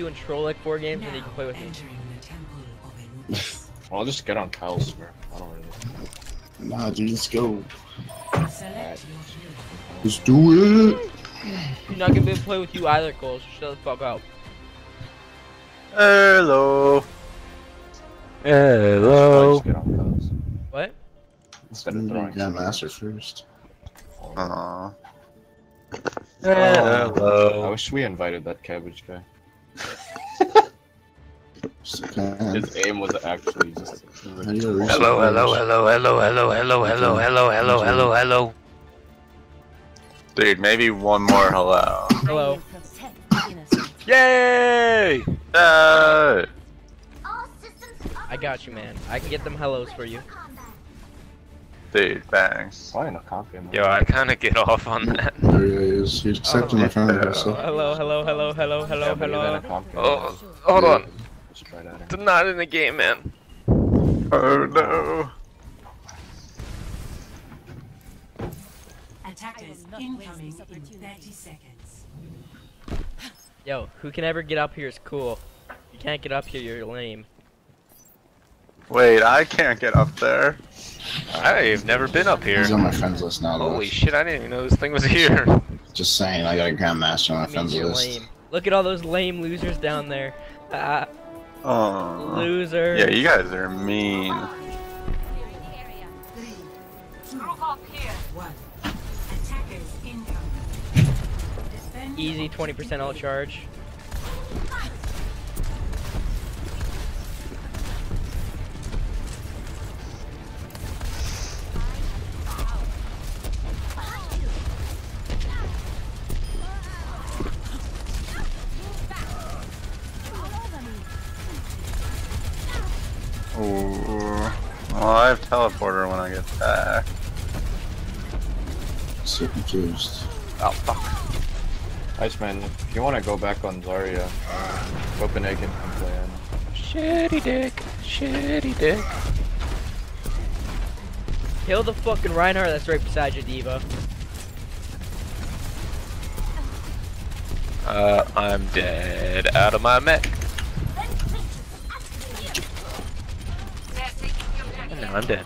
you and troll like 4 games, and you can play with me. I'll just get on Kyle's, bro. I don't really. Nah, dude, let's go. Let's do it. You're not gonna be able to play with you either, Cole, so shut the fuck up. Hello. Hello. Just get on Kyle's. What? Instead of throwing. Grandmaster first. Aww. I Hello. wish we invited that cabbage guy. Second. His aim was actually just. Hello, hello, hello, hello, hello, hello, hello, hello, hello, hello, hello. Dude, maybe one more hello. Hello. Yay! I got you, man. I can get them hellos for you. Dude, bangs. Why in a comp game? Yo, I kind of get off on that. There he is. He's accepting my friend request. So. Hello, hello, hello, hello, hello, hello. Oh, hold on. Just try that. It's not in the game, man. Oh no. Attackers incoming in 30 seconds. Yo, who can ever get up here is cool. If you can't get up here, you're lame. Wait, I can't get up there. I've never been up here. He's on my friends list now. Though. Holy shit, I didn't even know this thing was here. Just saying, I got a grandmaster on my That friends means you're list. lame. Look at all those lame losers down there. Oh. Loser. Yeah, you guys are mean. One. Attackers incoming. Defend Easy 20% alt charge. Ooh. Well, I have teleporter when I get back. So confused. Oh fuck. Iceman, if you want to go back on Zarya, Copenhagen can play in. Shitty dick. Shitty dick. Kill the fucking Reinhardt that's right beside you, Diva. I'm dead out of my mech. And now I'm dead.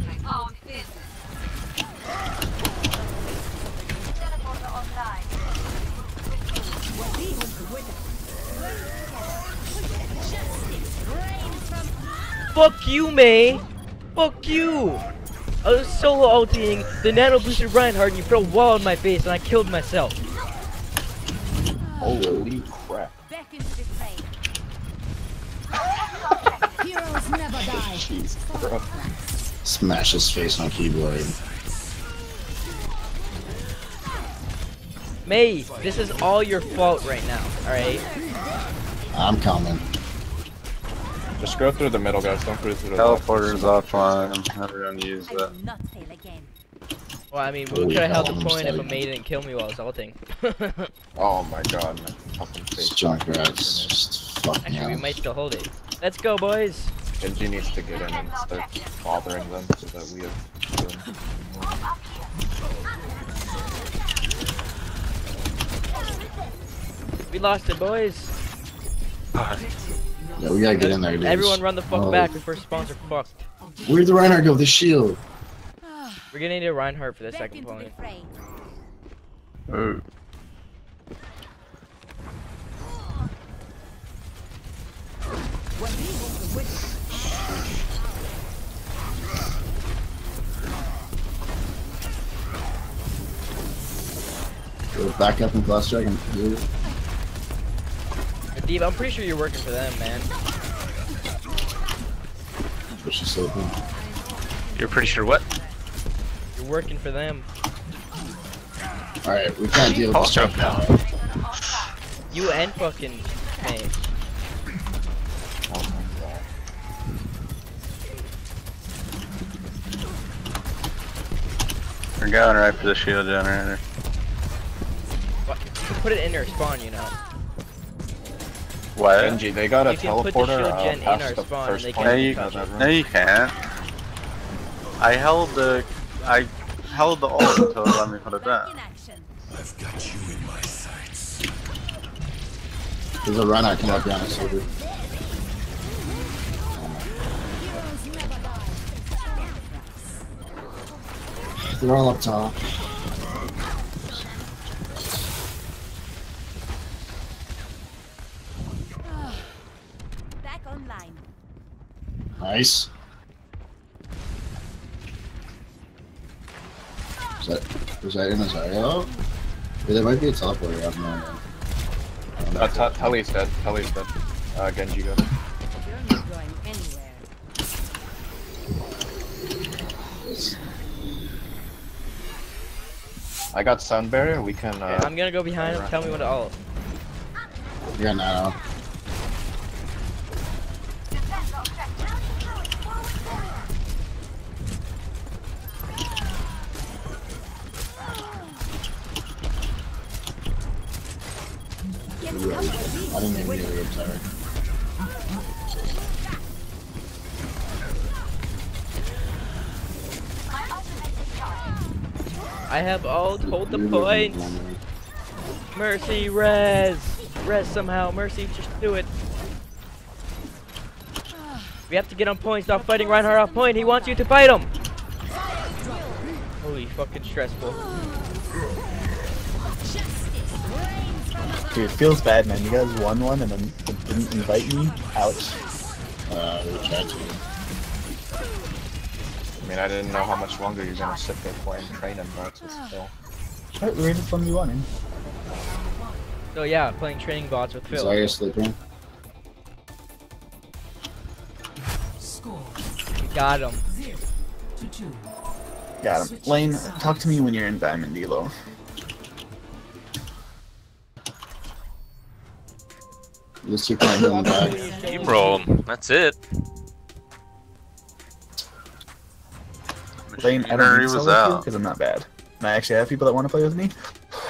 Fuck you, May! Fuck you! I was solo ulting the nano boosted Reinhardt and you put a wall in my face and I killed myself. Holy crap. Back into the fray. Heroes never die. Jeez, bro. Smash his face on keyboard. May, this is all your fault right now, alright? I'm coming. Just go through the middle, guys. Don't go through the Teleporter's offline. I'm never gonna use I that. will not fail again. Well, I mean, we Holy could have held hell, the I'm point if a sorry. May didn't kill me while I was ulting. Oh my god, man. Fucking This face. Junkrat's just fucking Actually, we out. might still hold it. Let's go, boys! Genji needs to get in and start bothering them so that we have room. We lost it, boys! Yeah, we gotta get in there, dude. Everyone run the fuck Oh. back before spawns are fucked. Where'd the Reinhardt go? The shield. We're gonna need a Reinhardt for the Back second into the point. fray. Ooh. Go back up in Glass Dragon. Dude. Deep, I'm pretty sure you're working for them, man. Push this open. You're pretty sure what? You're working for them. Alright, we can't deal with I'll this jump now. You and fucking May. Oh my god. We're going right for the shield generator. What? You can put it in their spawn, you know. What? Genji, they got a You can put the teleporter shield gen in past our the spawn first and they point. can't No, you, touch it. no, you can't. I held the ult until it let me put it Back down. in action. I've got you in my sights. There's a Reinhardt coming up behind us, soldier. Heroes never die. They're all up top. Back online. Nice. Was that in his area? Oh, there might be a teleporter. I have no idea. Tully's dead. Tully's dead. Genji got it. You're not going anywhere. I got sound barrier. We can. I'm gonna go behind him. Tell me when to ult. You got Nano. I didn't even get it. Sorry. I have ult. Hold the point. Mercy, res. Res somehow. Mercy, just do it. We have to get on point. Stop fighting Reinhardt off point. He wants you to fight him. Holy fucking stressful. Dude, it feels bad, man. You guys won one and then didn't invite me. Ouch. We tried to. I mean, I didn't know how much longer you're gonna sit there playing training bots. Still. Alright, we were just 1v1ing. So yeah, playing training bots with Phil. Zarya sleeping. Score We got him. 0-2. Got him. Lane, talk to me when you're in Diamond Elo. Let's keep playing him back. You roll 'em. That's it. Lane, I don't Machinery need to was solo out. because I'm not bad. And I actually have people that want to play with me.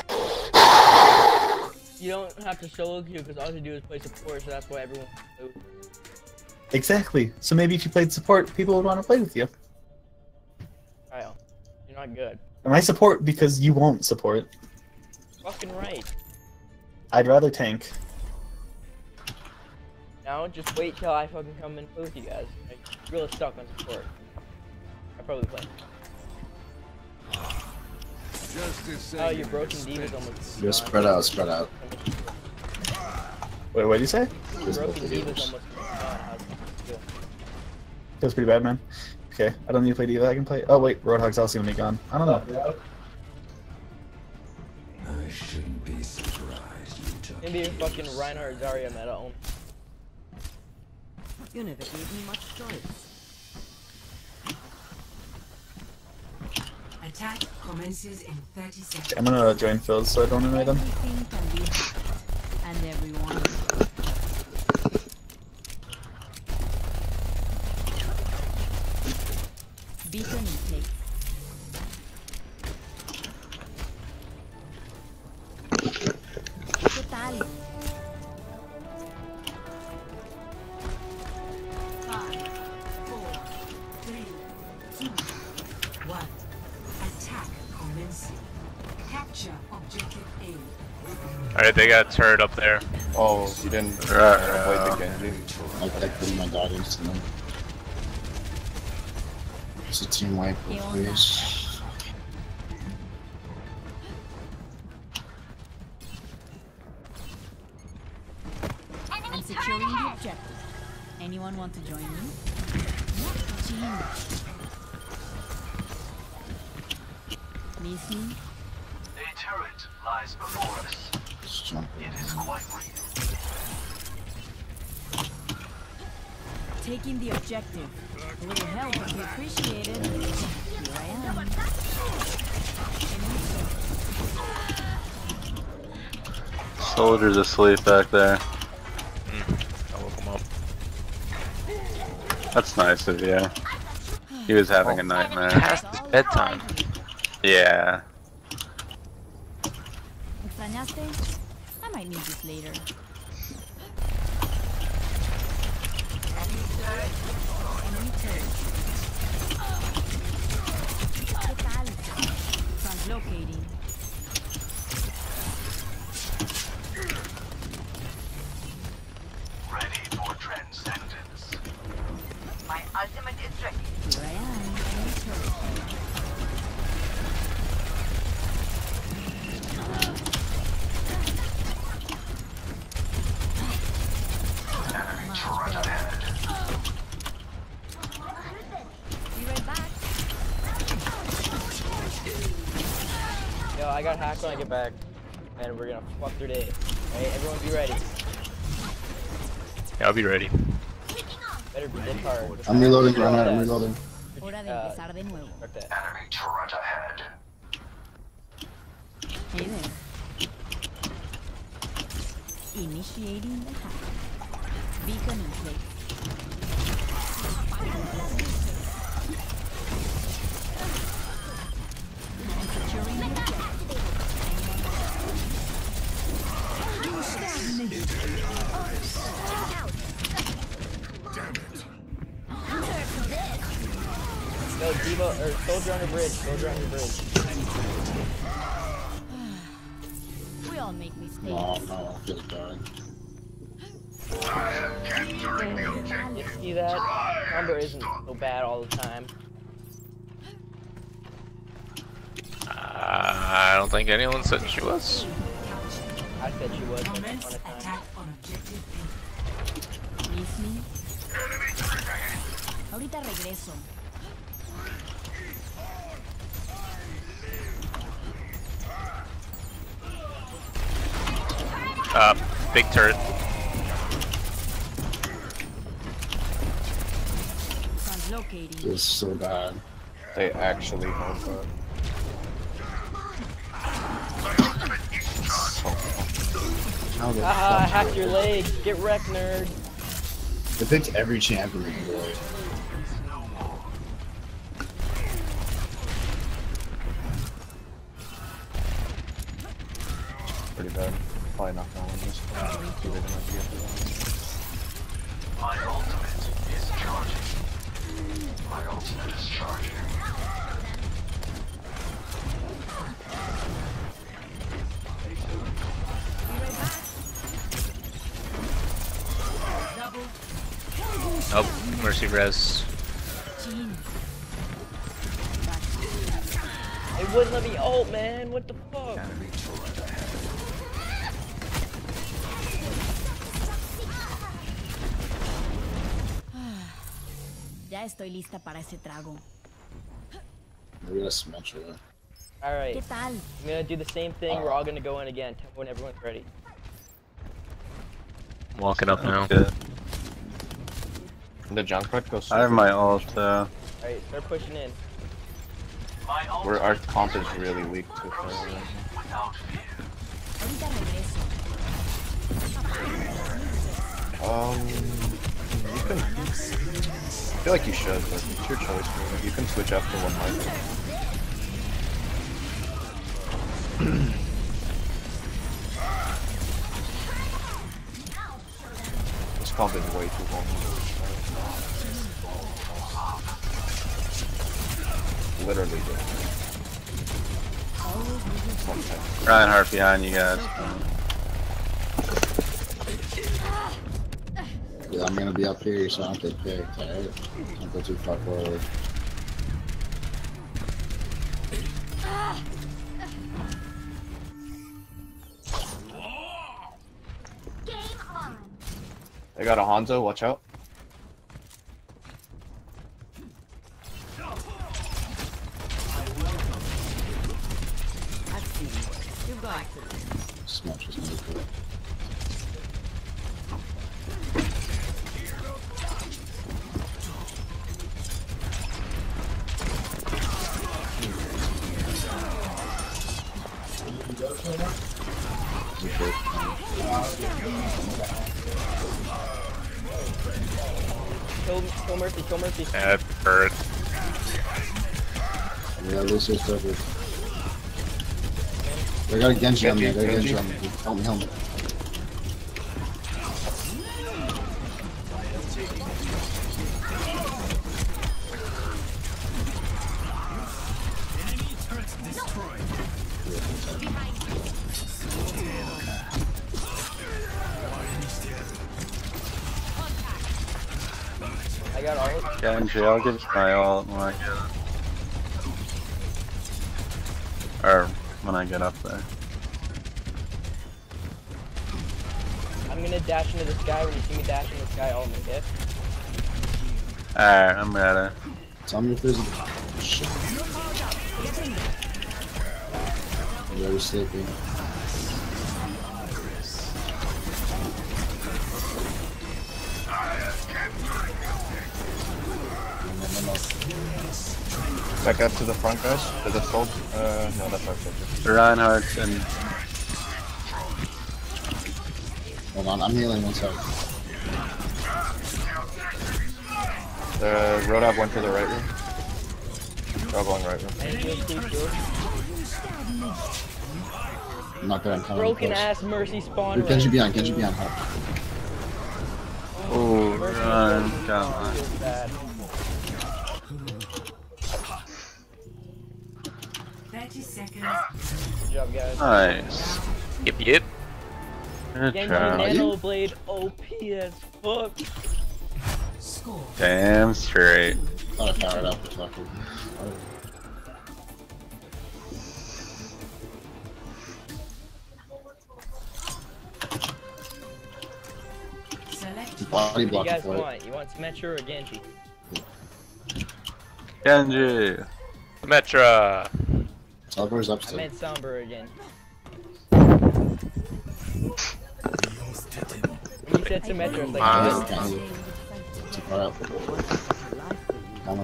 You don't have to solo queue because all you do is play support, so that's why everyone. Exactly. So maybe if you played support, people would want to play with you. Kyle, you're not good. And I support because you won't support. Fucking right. I'd rather tank. Now just wait till I fucking come and play with you guys. I'm really stuck on support. I probably play. Oh, your broken diva's almost. Just spread out, spread out. Wait, what did you say? Your broken diva's almost gone. How's it feel? Feels pretty bad, man. Okay, I don't need to play Diva. I can play. Oh wait, Roadhog's also gonna be gone. I don't know. Maybe your fucking Reinhardt Zarya meta own. You never gave me much choice. Attack commences in 30 seconds. I'm gonna join Phil's so I don't invite him. Everything can be hacked, and everyone. Beacon in place. Total. 5, 4, 3, 2, 1. Attack commencing. Capture objective A. Alright, they got a turret up there. Oh, you didn't play the Genji. I put my dot instantly. It's a team wipe, please. I'm securing the objective. Anyone want to join me? Team. Miss me? A turret lies before us. Just jump in. It is quite real. Taking the objective. A little help would be appreciated. Here I am. Soldier's asleep back there. I'll woke him up. That's nice of you. He was having a nightmare. Past his bedtime. Yeah. ¿Extrañaste? I might need this later. Translocating. Yo, I got hacked when I get back, and we're gonna fuck their day. Alright, everyone be ready. Yeah, I'll be ready. Better be this hard. I'm reloading, Granite. I'm reloading. Hora de empezar de nuevo. Start that. Enemy turret ahead. Hey there. Initiating the hack. Beacon in place. And securing the objective. Yo, Devo, or soldier on your bridge. Soldier on your bridge. We all make mistakes. No, no, just dying. You see that? Number isn't so bad all the time. I don't think anyone said she was. I said she was once Commence upon a time. attack on objective A. Miss me? Ahorita regreso. Big turret. Translocating. This is so bad. They actually have that. How the Haha, fuck hack did your they- legs. Get wrecked, nerd. They picked every champion in the world. Pretty bad. Probably not gonna win this. So they're gonna get the My ultimate is charging. My ultimate is charging. Oh, mercy res. Jean. It wouldn't let me ult, man. What the fuck? Ya estoy lista para ese trago. Maybe that's smash it. Alright, ¿Qué tal? I'm gonna do the same thing. We're all gonna go in again. Tell me when everyone's ready. Walking up now. Good. The Junkrat goes. I have my ult. Alright, start pushing in. My Where ultimate our comp is really weak to fire. without fear. Ahorita regreso. You can. I feel like you should, but it's your choice. Man. You can switch after one life. This comp is way too vulnerable. Literally, Reinhardt behind you guys. Yeah, I'm gonna be up here so I don't get picked, alright? Don't go too far forward. They got a Hanzo, watch out. Smash is gonna be cool. Kill Mercy, kill Mercy. That hurt. Yeah, this is covered. They got a Genji on me, they got a Genji on me. Help me, help me. I got ult. Genji, I'll give you my ult when I get or when I get up there. I'm gonna dash into this guy. When you see me dash into this guy, ult me, okay? Alright, I'm ready. Tell me if there's a... Shit. Very sleepy. Back up to the front, guys. To the soul. No, that's our soldier. Reinhardt and Hold on, I'm healing one sec. The Roadhog went to the right room. They're all going right room. I'm not good, I'm coming Broken close. ass Mercy spawn. Dude, Genji behind, Genji behind. Help. oh, run, come on. Bad. 30 seconds. Good job, guys. Nice. Yep. Good Genji job. Nano Blade OP as fuck. Score. Damn straight. Thought I powered up the fucking. Select Body What do you block guys for it. want? You want Symmetra or Genji? Genji. Metra. Teleport's up I still. meant Sombra again. When you said Symmetra, it's like, Wow. Can't heal. Too far out. Come on.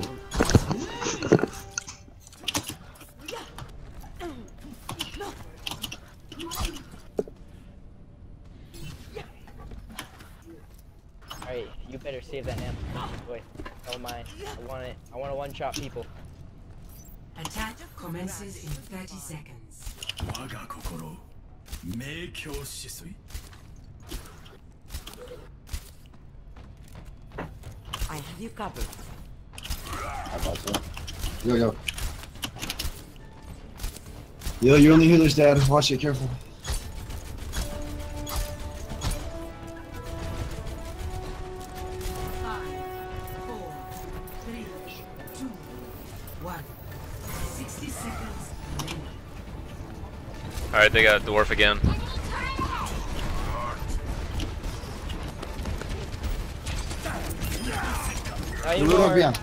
alright, you better save that nano. Boy, oh my, I want it. I want to one-shot people. attack commences in 30 seconds. I have you covered. How about that? Yo. Yo, you're on the healers, Dad. Watch it, careful. Five, 4, 3, 2, 1. 60 seconds remaining. Alright, they got a dwarf again. Now you Look are. behind.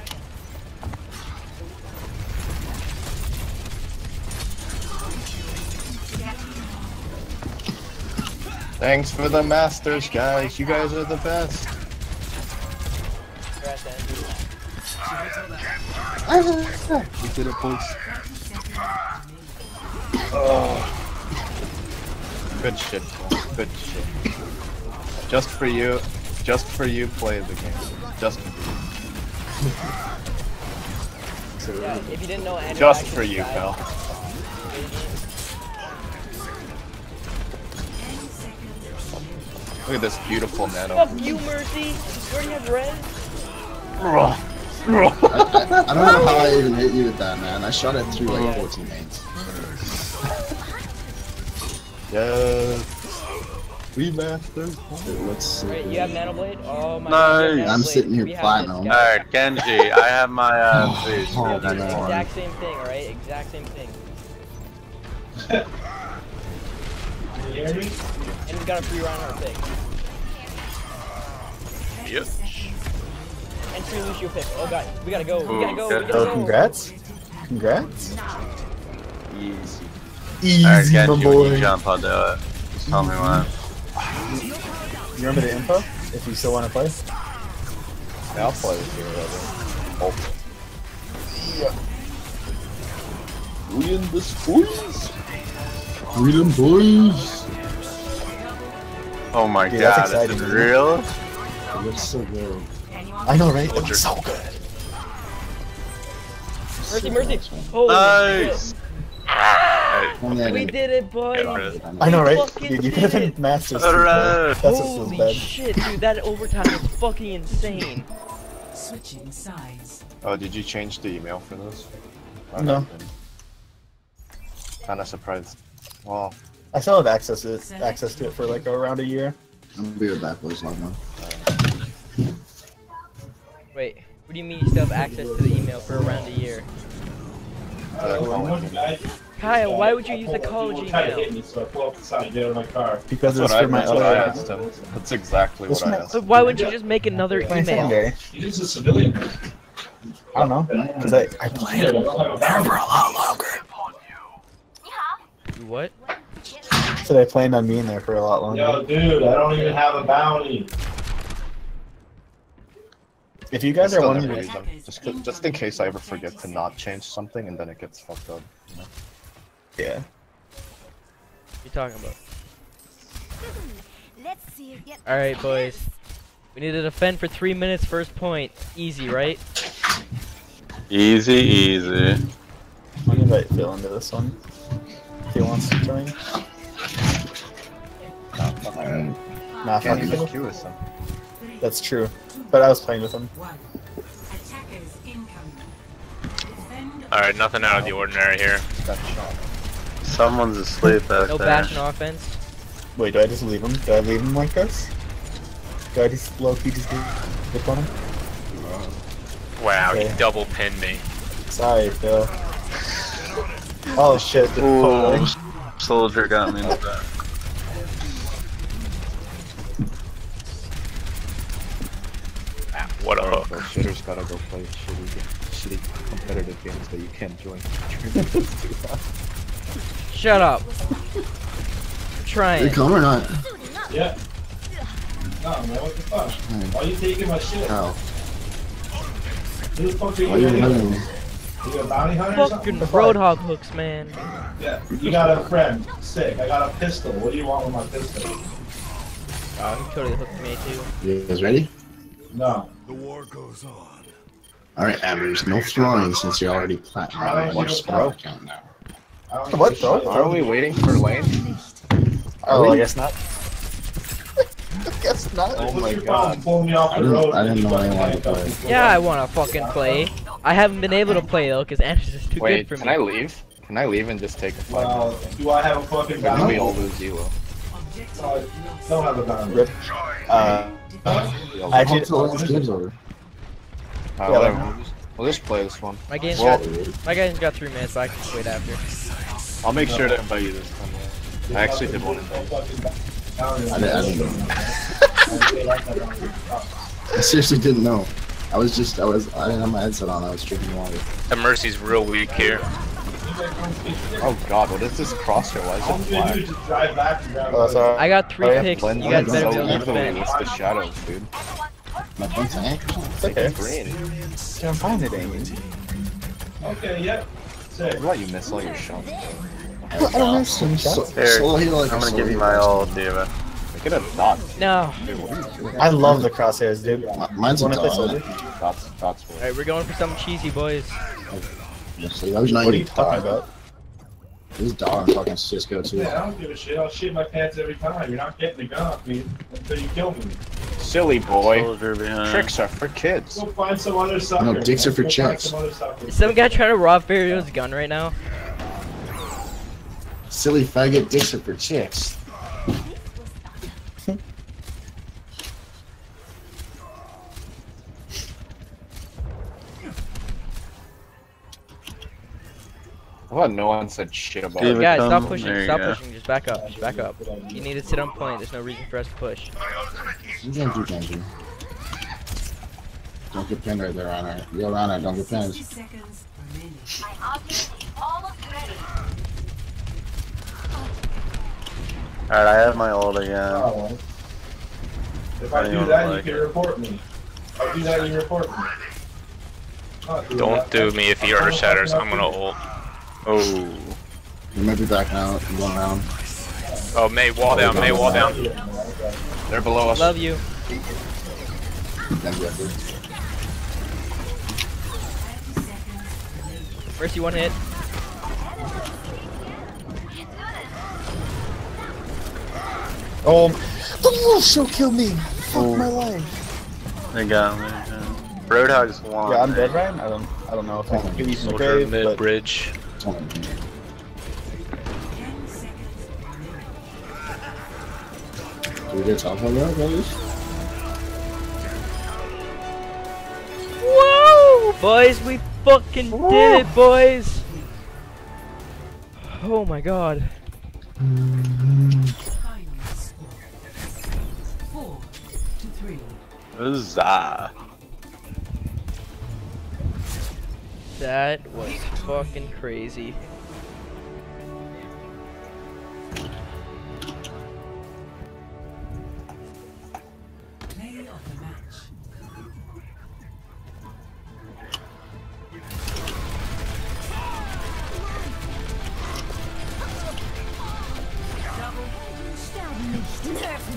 Thanks for the masters, guys. You guys are the best. Congrats, Andrew. We did it, boys. 30 seconds remaining. Good shit, Paul. Good shit. Just for you, play the game. Just for you. Yeah, if you didn't know, Andrew Just actually for you, died. pal. 10 seconds remaining. Look at this beautiful nano. Fuck you, Mercy! You already have red? I don't know how I even hit you with that, man. I shot it through like 14 lanes. Yes. Remasters. Dude, let's see. Alright, you have Nano Blade? Oh my Nice. god. you have Nano I'm Blade. sitting here We have platinum. this guy. Alright, Genji, I have my boost. Oh, Yo, dude, man. exact same thing, alright? Exact same thing. And we got a free round on pick. Yep. And free Lucio pick. Oh god, we gotta go. We gotta go. Ooh, We gotta Oh, go. congrats. Congrats. Easy. Easy, Alright, my Genji, when boy. you jump, I'll do it. Just tell me when. You remember the info? If you still want to play? Yeah, I'll play with you, whatever. Oh. We in this boys. Freedom boys. Oh my Dude, that's god, exciting, is it dude. real? It looks so good. I know, right? It looks so good. Mercy, Mercy. Holy Nice! shit. Only I We didn't- did it, boy. Get rid of it. I know, right? Fucking Dude, you could have did been it. Masters. too, Alright. bro. That's what feels Holy bad. shit, dude. That overtime was fucking insane. Switching sides. Oh, did you change the email for this? No. Kinda surprised. Well, I still have access to it for like around a year. I'm gonna be right back, boys. Long now. Wait, what do you mean you still have access to the email for around a year? Kyle, why would you use the college email? Because That's it's what for my I other. asked him. That's exactly what I asked. But why wouldn't you just make another My email? secondary. He's a civilian. I don't know. Because I played it there for a lot longer. You what? Actually, I planned on being there for a lot longer. Yo, dude, I don't even have a bounty. If you guys Still are wanting never to, use them. Just in case I ever forget to not change something and then it gets fucked up. You know? yeah. What you talking about? Let's see you get Alright, boys. We need to defend for 3 minutes, first point. Easy, right? Easy, easy. I'm gonna invite Phil into this one. If he wants to join. Nah, fuck Can't even Phil. queue with them. That's true. But I was playing with him. One. Attackers incoming. Defend. Alright, nothing out of the ordinary here. That shot. Someone's asleep back No there. Bastion offense. Wait, do I just leave him? Do I leave him like this? Do I just low-key just dip on him? Wow, Okay. he double pinned me. Sorry, Phil. Oh shit. Ooh, soldier got me in the back. What a hook. Bro, shitter's gotta go play shitty competitive games that you can't join. Shut up. I'm trying. They come or not? Yeah. No, man, what the fuck? Why are you taking my shit? How? Who the fuck are Why you? are you running? You a bounty hunter or Fucking something? Roadhog hooks, man. Yeah. You got a friend. Sick. I got a pistol. What do you want with my pistol? Oh, he totally hooked me too. You guys ready? No. Alright, Average, no throwing since you're already platinum. I don't Watch give a throw fuck. count now. I don't What, give a bro? shit. Are we waiting for lane? Oh, I guess not. I guess not. Oh What's my your god. problem pulling me off the road? I didn't and know you I wanted to fucking play. Yeah, I wanna fucking play. I haven't been able to play though, cause Andrews is too Wait, good for can me. I leave? Can I leave and just take a fight? Well, do I have a fucking Then bounty? we all lose Elo. I don't have a bounty. Rip. Huh? Actually, Until this game's over. Whatever. We'll just play this one. My game's Well, got my game's got 3 minutes, but I can just wait after. I'll make sure to invite you this time. Yeah. I actually did want to invite you. I didn't know. I seriously didn't know. I didn't have my headset on, I was drinking water. The Mercy's real weak here. Oh god, what is this crosshair? Why All is you it gotta do black? is just drive back and grab I my got 3 Oh, yeah. picks. Blend You guys so better be able to easily defend. with the shadows, dude. My phone's an anchor. It's okay. Green. Yeah, I'm fine today. Okay, yep. Sick. I'll let you miss all your shots. I don't have some shots. Here, Like I'm gonna give you my ult, Diva. Make it a dot. No. Dude, what are you doing? I love the crosshairs, dude. Mine's a Wanna play dot. soldier? Dots for Alright, we're going for something cheesy, boys. Honestly, I was not What are even you talking dot. about? This dog I'm talking Cisco too. Yeah, I don't give a shit. I'll shit my pants every time. You're not getting the gun off me until you kill me. Silly boy. Soldier behind. Tricks are for kids. Go find some other sucker. No, dicks are for Go find chicks. some other sucker. Is some guy trying to rob Ferrio's gun right now? Silly faggot, dicks are for chicks. I thought no one said shit about Diva, it. Guys, stop come. pushing. There you Stop go. pushing. Just back up. Just back up. You need to sit on point. There's no reason for us to push. You can't do Genji. Don't get pinned right there, Rana. Yo, Rana, don't get pinned. 60 seconds remaining. Alright, I have my ult again. Oh, if I I do don't that, like you it. can report me. If I do that, you report me. Not doing Don't that. do me if he earth shatters. I'm gonna ult. Oh. You might be back now. I'm going around. Oh, May, wall down, May, wall down. They're below us. Love you. Genji up there. Mercy, one hit. Oh, the wolf shall kill me. Fuck my life. They got me. Roadhog's one. Yeah, I'm dead, Ryan. I don't know if I can kill you from the Soldier grave, mid but bridge. It's only me. 10 seconds remaining. Do we get top one now, guys? Whoa! Boys, we fucking did it, boys! Oh my god. Final score. 4-3. Huzzah. That was fucking crazy.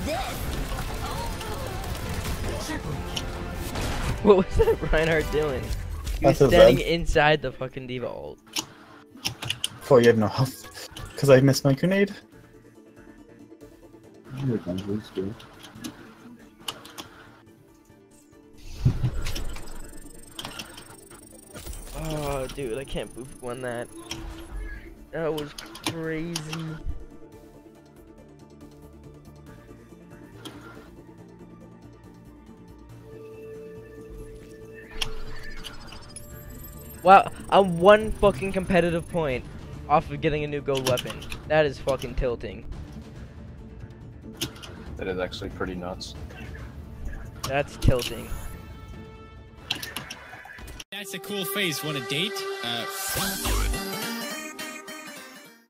What was that Reinhardt doing? He was That's his standing red. inside the fucking D.Va ult. Oh, you have no health. Because I missed my grenade. Here comes this dude. Oh, dude, I can't believe we won that. That was crazy. Wow, I'm one fucking competitive point off of getting a new gold weapon. That is fucking tilting. That is actually pretty nuts. That's tilting. That's a cool face. Want a date?